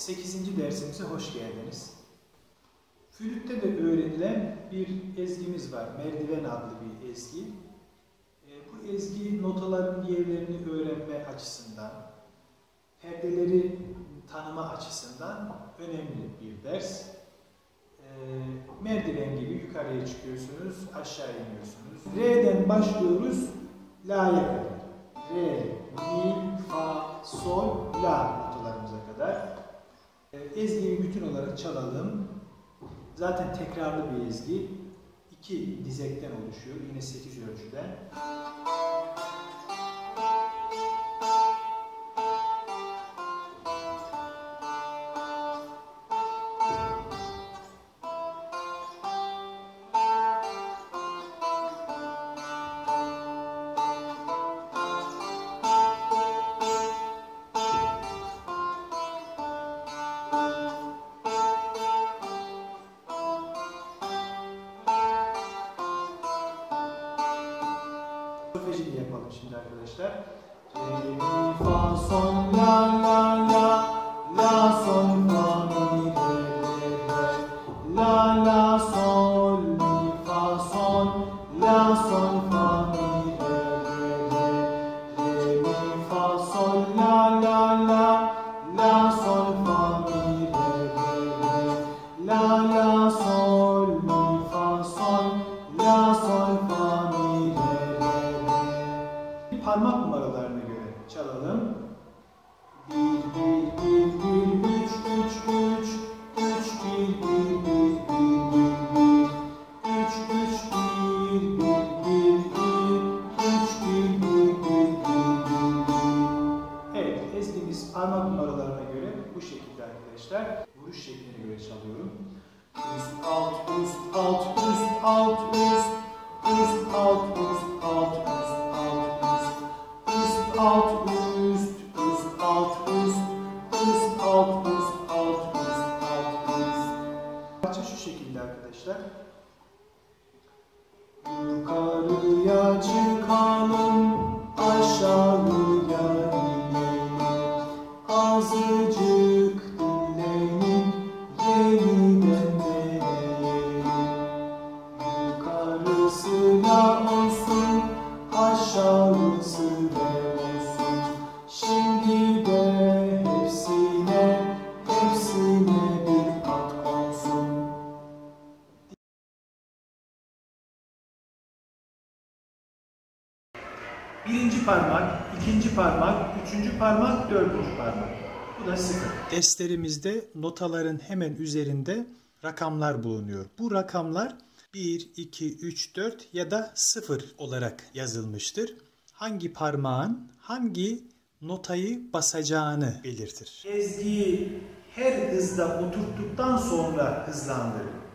8. dersimize hoş geldiniz. Flütte de öğrenilen bir ezgimiz var. Merdiven adlı bir ezgi. Bu ezgi notaların yerlerini öğrenme açısından, perdeleri tanıma açısından önemli bir ders. Merdiven gibi yukarıya çıkıyorsunuz, aşağı iniyorsunuz. Re'den başlıyoruz, La'ya kadar. Re, Mi, Fa, Sol, La notalarımıza kadar. Ezgiyi bütün olarak çalalım. Zaten tekrarlı bir ezgi. 2 dizekten oluşuyor. Yine 8 ölçüden. Solfejini yapalım şimdi arkadaşlar. Re, mi, fa, sol, la, la, la, la, sol, fa, mi, re, re, re, la, la, sol, mi, fa, sol, la, sol, fa, mi, re, re, re, mi, fa, sol, la, la, la, la, sol, fa, mi, re, re, re, la, la, sol, mi, fa, sol, la, sol, fa, mi, re, parmak numaralarına göre çalalım. 1, 1, 1, 1, 3, 3, 3, 3, 1, 1, 1, 1, 1, 3, 3, 1, 1, 1, 3, 1, 1, 1, 1. Evet, ezgimiz parmak numaralarına göre bu şekilde arkadaşlar. Vuruş şekline göre çalıyorum. Üst, alt, üst, alt, üst, alt, üst, üst, alt, üst, alt, üst. Alt, üst, üst, alt, üst, üst, alt, üst, alt, üst, alt, üst. Parça şu şekilde arkadaşlar. Yukarıya çıkalım, aşağıya inelim. Azıcık dinleyin, yeniden deneyelim. Yukarısıyla olsun, aşağısı da. Şimdi de hepsine bir at konsun. Birinci parmak, ikinci parmak, üçüncü parmak, dördüncü parmak. Bu da sıfır. Defterimizde notaların hemen üzerinde rakamlar bulunuyor. Bu rakamlar 1, 2, 3, 4 ya da 0 olarak yazılmıştır. Hangi parmağın hangi notayı basacağını belirtir. Ezgiyi her hızda oturttuktan sonra hızlandırın.